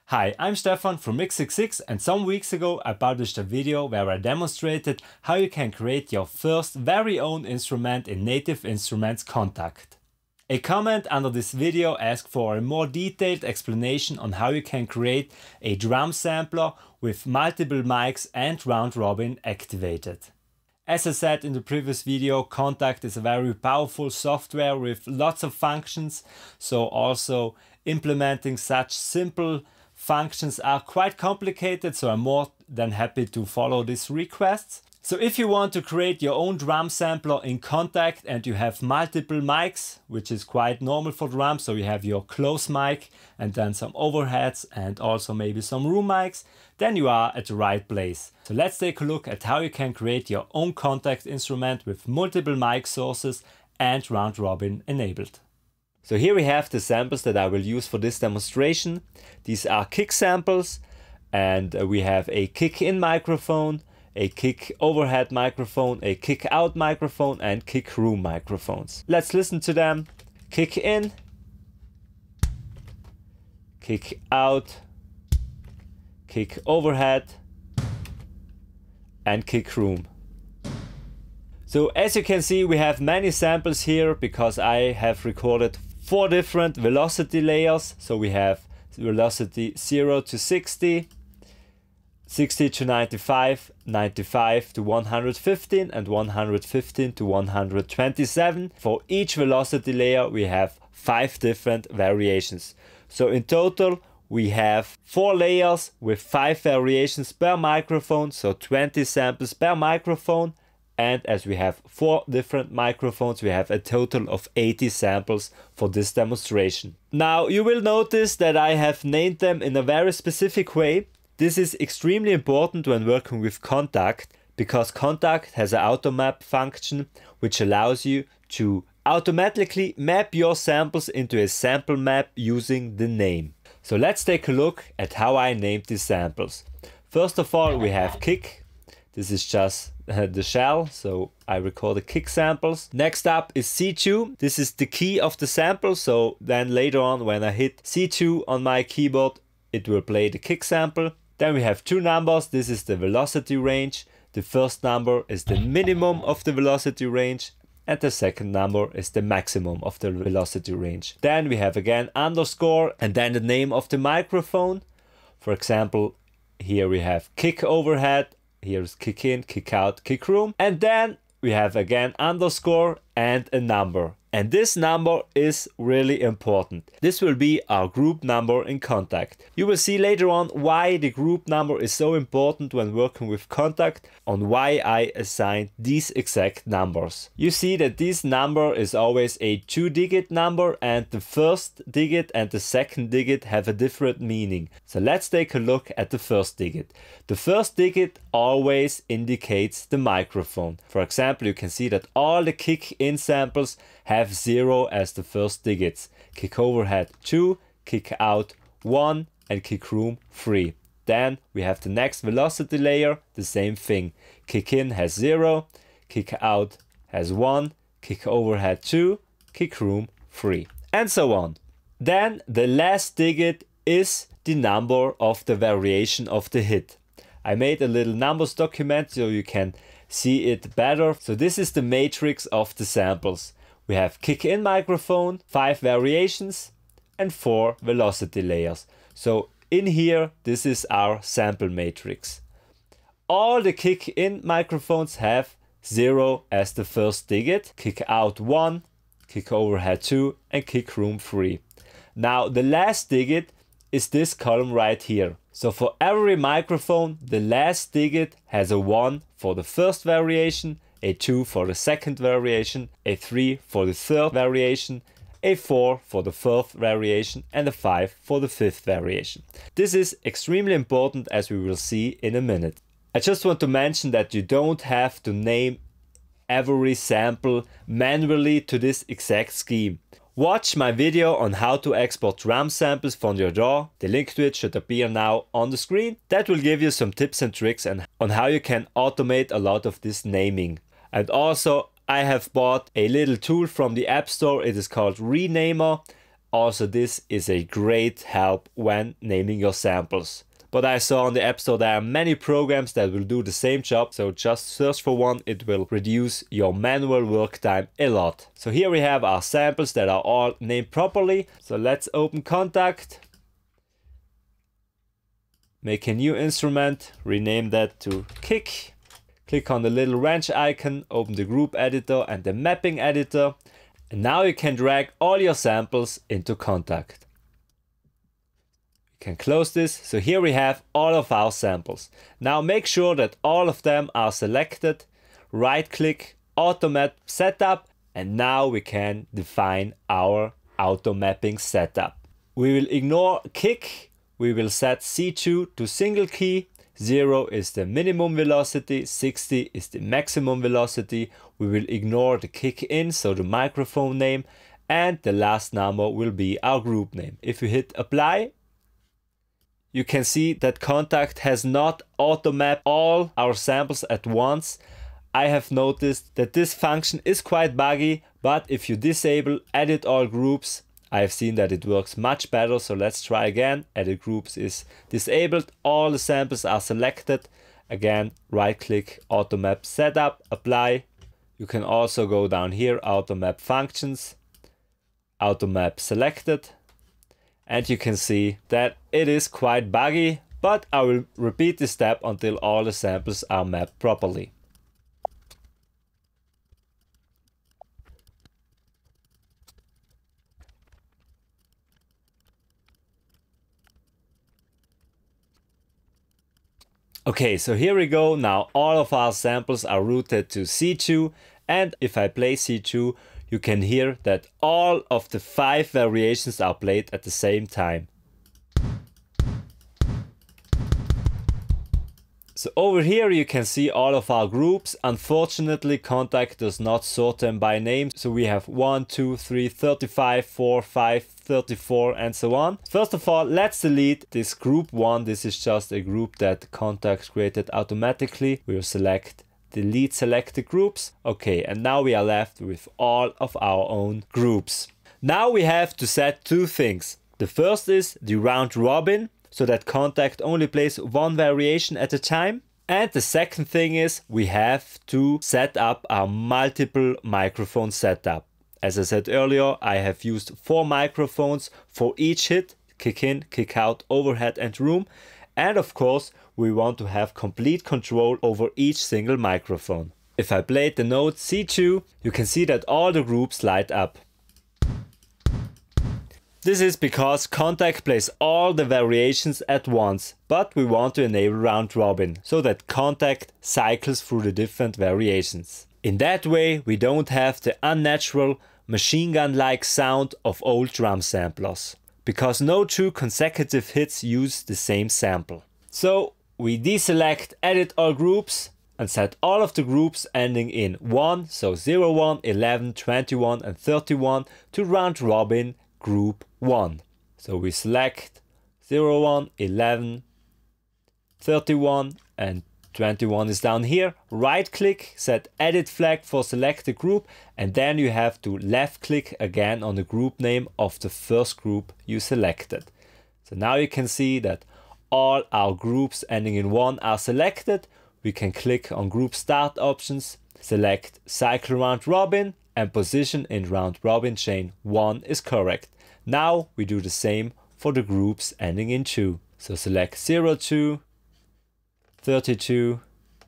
Hi, I'm Stefan from Mix66, and some weeks ago I published a video where I demonstrated how you can create your first very own instrument in Native Instruments Kontakt. A comment under this video asked for a more detailed explanation on how you can create a drum sampler with multiple mics and round robin activated. As I said in the previous video, Kontakt is a very powerful software with lots of functions, so also implementing such simple functions are quite complicated, so I'm more than happy to follow these requests. So if you want to create your own drum sampler in Kontakt and you have multiple mics, which is quite normal for drums, so you have your close mic and then some overheads and also maybe some room mics, then you are at the right place. So let's take a look at how you can create your own Kontakt instrument with multiple mic sources and round robin enabled. So here we have the samples that I will use for this demonstration. These are kick samples, and we have a kick in microphone, a kick overhead microphone, a kick out microphone and kick room microphones. Let's listen to them. Kick in, kick out, kick overhead and kick room. So as you can see, we have many samples here because I have recorded 4 different velocity layers. So we have velocity 0 to 60, 60 to 95, 95 to 115 and 115 to 127. For each velocity layer we have 5 different variations. So in total we have 4 layers with 5 variations per microphone, so 20 samples per microphone. And as we have 4 different microphones, we have a total of 80 samples for this demonstration. Now you will notice that I have named them in a very specific way. This is extremely important when working with Kontakt, because Kontakt has an auto map function which allows you to automatically map your samples into a sample map using the name. So let's take a look at how I named these samples. First of all, we have kick. This is just the shell, so I record the kick samples. Next up is C2. This is the key of the sample, so then later on when I hit C2 on my keyboard, it will play the kick sample. Then we have 2 numbers. This is the velocity range. The first number is the minimum of the velocity range and the second number is the maximum of the velocity range. Then we have again underscore and then the name of the microphone. For example, here we have kick overhead. Here's kick in, kick out, kick room. And then we have again underscore and a number. And this number is really important. This will be our group number in Kontakt. You will see later on why the group number is so important when working with Kontakt, on why I assigned these exact numbers. You see that this number is always a 2-digit number, and the first digit and the second digit have a different meaning. So let's take a look at the first digit. The first digit always indicates the microphone. For example, you can see that all the kick in samples have 0 as the first digits. Kick overhead 2, kick out 1 and kick room 3. Then we have the next velocity layer, the same thing. Kick in has 0, kick out has 1, kick overhead 2, kick room 3, and so on. Then the last digit is the number of the variation of the hit. I made a little numbers document so you can see it better. So this is the matrix of the samples. We have kick in microphone, 5 variations and 4 velocity layers. So in here, this is our sample matrix. All the kick in microphones have 0 as the first digit, kick out 1, kick overhead 2 and kick room 3. Now the last digit is this column right here. So for every microphone, the last digit has a 1 for the first variation, a 2 for the second variation, a 3 for the third variation, a 4 for the fourth variation and a 5 for the fifth variation. This is extremely important, as we will see in a minute. I just want to mention that you don't have to name every sample manually to this exact scheme. Watch my video on how to export drum samples from your DAW. The link to it should appear now on the screen. That will give you some tips and tricks on how you can automate a lot of this naming. And also I have bought a little tool from the App Store. It is called Renamer. Also, this is a great help when naming your samples. But I saw on the App Store there are many programs that will do the same job, so just search for one, it will reduce your manual work time a lot. So here we have our samples that are all named properly. So let's open Kontakt, make a new instrument, rename that to kick, click on the little wrench icon, open the group editor and the mapping editor, and now you can drag all your samples into Kontakt. Can close this. So here we have all of our samples. Now make sure that all of them are selected. Right click, auto map setup, and now we can define our auto mapping setup. We will ignore kick. We will set C2 to single key. 0 is the minimum velocity, 60 is the maximum velocity. We will ignore the kick in, so the microphone name, and the last number will be our group name. If you hit apply, you can see that Kontakt has not auto-mapped all our samples at once. I have noticed that this function is quite buggy, but if you disable edit all groups, I have seen that it works much better. So let's try again. Edit groups is disabled. All the samples are selected. Again, right click, auto map setup, apply. You can also go down here, auto map functions, auto map selected. And you can see that it is quite buggy, but I will repeat this step until all the samples are mapped properly. Okay, so here we go. Now all of our samples are routed to C2, and if I play C2, you can hear that all of the 5 variations are played at the same time. So over here you can see all of our groups. Unfortunately, Kontakt does not sort them by name. So we have 1, 2, 3, 35, 4, 5, 34 and so on. First of all, let's delete this group 1. This is just a group that Kontakt created automatically. We'll select delete selected groups. Okay, and now we are left with all of our own groups. Now we have to set 2 things. The first is the round robin, so that Kontakt only plays 1 variation at a time. And the second thing is we have to set up our multiple microphone setup. As I said earlier, I have used 4 microphones for each hit, kick in, kick out, overhead and room. And of course, we want to have complete control over each single microphone. If I played the note C2, you can see that all the groups light up. This is because Kontakt plays all the variations at once, but we want to enable round robin, so that Kontakt cycles through the different variations. In that way, we don't have the unnatural machine gun-like sound of old drum samplers, because no 2 consecutive hits use the same sample. So we deselect edit all groups and set all of the groups ending in 1, so 0, 1, 11, 21 and 31 to round robin group 1. So we select 0, 1, 11, 31 and 21 is down here. Right click, set edit flag for selected group, and then you have to left click again on the group name of the first group you selected. So now you can see that all our groups ending in 1 are selected. We can click on group start options, select cycle round robin, and position in round robin chain 1 is correct. Now we do the same for the groups ending in 2. So select 0, 2, 32,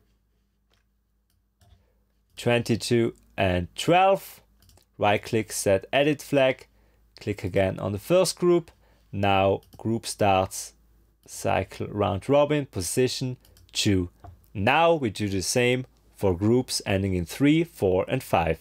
22 and 12. Right click, set edit flag, click again on the first group. Now group starts, cycle round robin, position 2. Now we do the same for groups ending in 3, 4 and 5.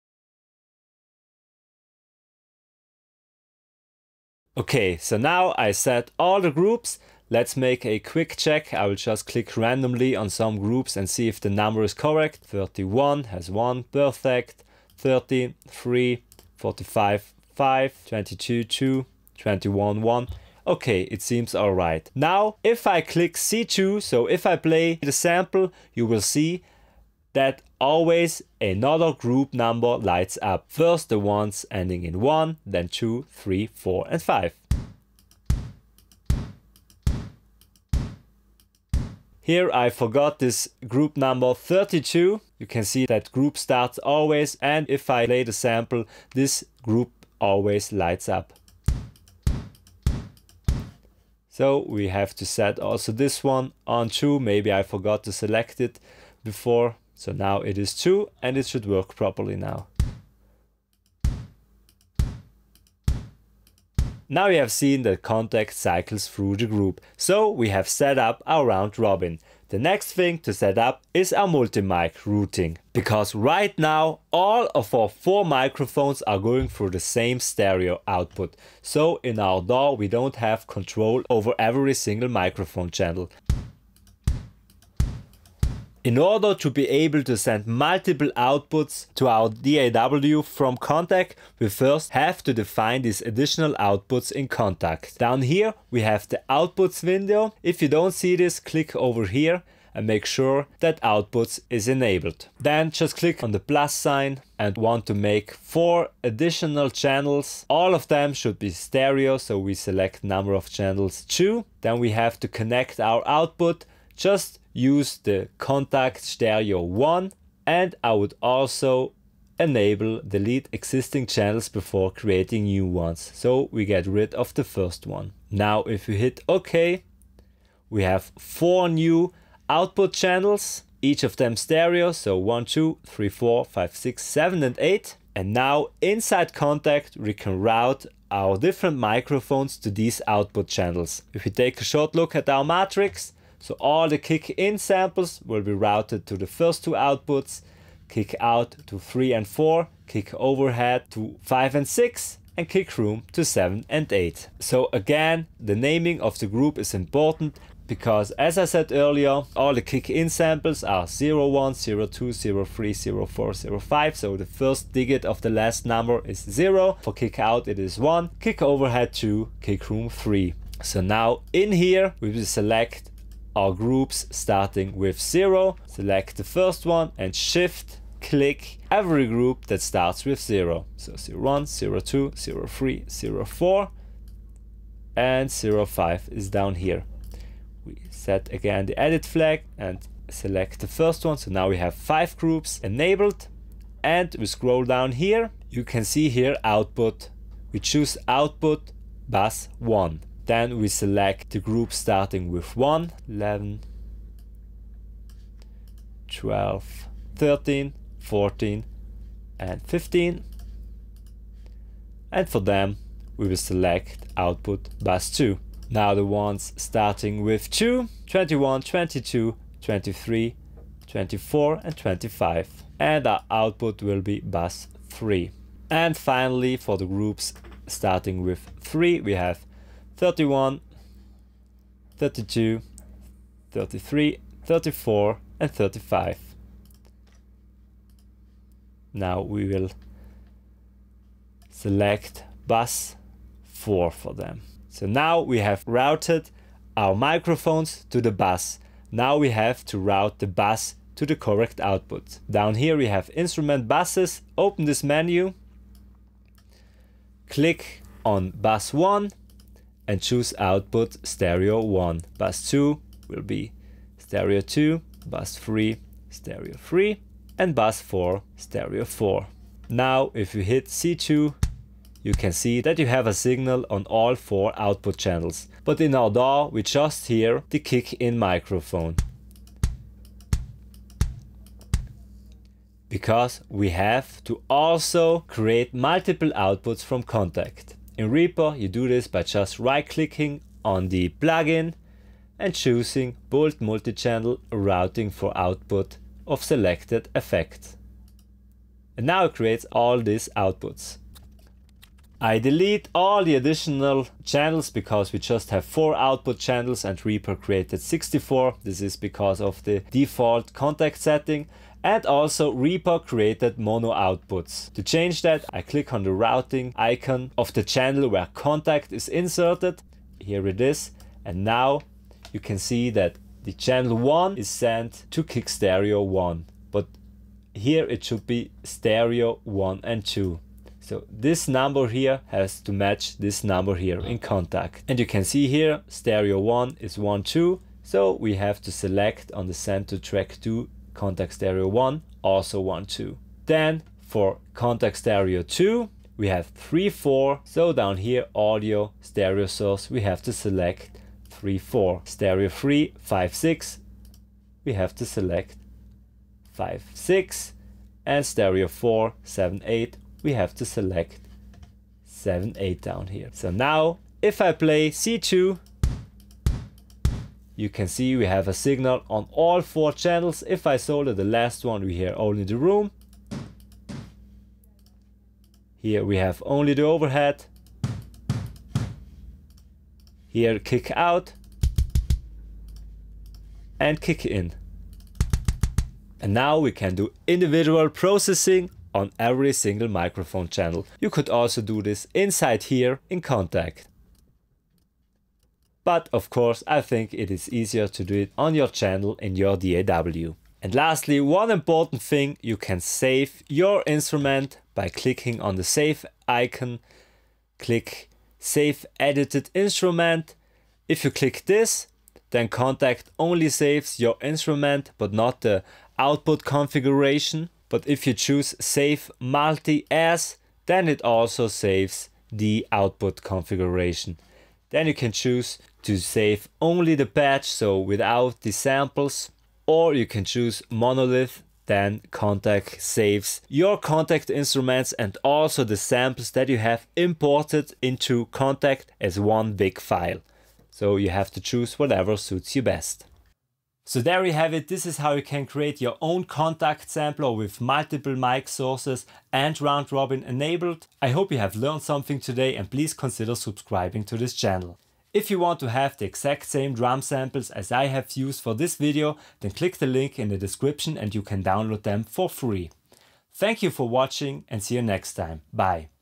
Okay, so now I set all the groups. Let's make a quick check. I will just click randomly on some groups and see if the number is correct. 31 has 1, perfect. 30, 3, 45, 5, 22, 2, 21, 1. Okay, it seems alright. Now, if I click C2, so if I play the sample, you will see that always another group number lights up. First the ones ending in 1, then 2, 3, 4 and 5. Here I forgot this group number 32. You can see that group starts always, and if I play the sample, this group always lights up. So we have to set also this one on 2. Maybe I forgot to select it before. So now it is 2 and it should work properly now. Now we have seen that Kontakt cycles through the group. So we have set up our round robin. The next thing to set up is our multi-mic routing. Because right now all of our 4 microphones are going through the same stereo output. So in our DAW we don't have control over every single microphone channel. In order to be able to send multiple outputs to our DAW from Kontakt, we first have to define these additional outputs in Kontakt. Down here we have the outputs window. If you don't see this, click over here and make sure that outputs is enabled. Then just click on the plus sign and want to make 4 additional channels. All of them should be stereo, so we select number of channels 2. Then we have to connect our output. Just use the Kontakt Stereo 1, and I would also enable delete existing channels before creating new ones, so we get rid of the first one. Now if we hit OK, we have 4 new output channels, each of them stereo, so 1, 2, 3, 4, 5, 6, 7 and 8. And now inside Kontakt we can route our different microphones to these output channels. If we take a short look at our matrix, so all the kick in samples will be routed to the first 2 outputs, kick out to 3 and 4, kick overhead to 5 and 6, and kick room to 7 and 8. So again, the naming of the group is important because, as I said earlier, all the kick in samples are 01, 02, 03, 04, 05. So the first digit of the last number is 0. For kick out it is 1, kick overhead 2, kick room 3. So now in here we will select our groups starting with 0, select the first one and shift click every group that starts with 0. So 01, 02, 03, 04 and 05 is down here. We set again the edit flag and select the first one. So now we have 5 groups enabled, and we scroll down here. You can see here output. We choose output bus 1. Then we select the group starting with 1, 11, 12, 13, 14 and 15. And for them we will select output bus 2. Now the ones starting with 2, 21, 22, 23, 24 and 25. And our output will be bus 3. And finally for the groups starting with 3 we have 31, 32, 33, 34 and 35. Now we will select bus 4 for them. So now we have routed our microphones to the bus. Now we have to route the bus to the correct output. Down here we have instrument buses. Open this menu, click on bus 1 and choose output stereo 1. Bus 2 will be stereo 2, bus 3 stereo 3 and bus 4 stereo 4. Now if you hit C2 you can see that you have a signal on all 4 output channels. But in our DAW we just hear the kick in microphone. Because we have to also create multiple outputs from Kontakt. In Reaper you do this by just right clicking on the plugin and choosing Bold Multichannel Routing for output of selected effect. And now it creates all these outputs. I delete all the additional channels because we just have 4 output channels and Reaper created 64. This is because of the default Kontakt setting. And also Reaper created mono outputs. To change that, I click on the routing icon of the channel where Kontakt is inserted. Here it is. And now you can see that the channel 1 is sent to kick stereo 1. But here it should be stereo 1 and 2. So this number here has to match this number here in Kontakt. And you can see here stereo 1 is 1, 2. So we have to select on the center track 2 Kontakt stereo 1, also 1, 2. Then for Kontakt stereo 2 we have 3, 4. So down here audio stereo source we have to select 3, 4. Stereo 3, 5, 6. We have to select 5, 6. And stereo 4, 7, 8. We have to select 7, 8 down here. So now if I play C2, you can see we have a signal on all 4 channels. If I solder the last one, we hear only the room. Here we have only the overhead. Here kick out and kick in. And now we can do individual processing on every single microphone channel. You could also do this inside here in Kontakt. But of course I think it is easier to do it on your channel in your DAW. And lastly, one important thing, you can save your instrument by clicking on the save icon. Click save edited instrument. If you click this, then Kontakt only saves your instrument but not the output configuration. But if you choose save multi as, then it also saves the output configuration. Then you can choose to save only the patch, so without the samples, or you can choose monolith. Then Kontakt saves your Kontakt instruments and also the samples that you have imported into Kontakt as one big file. So you have to choose whatever suits you best. So there you have it. This is how you can create your own Kontakt sampler with multiple mic sources and round robin enabled. I hope you have learned something today, and please consider subscribing to this channel. If you want to have the exact same drum samples as I have used for this video, then click the link in the description and you can download them for free. Thank you for watching and see you next time. Bye.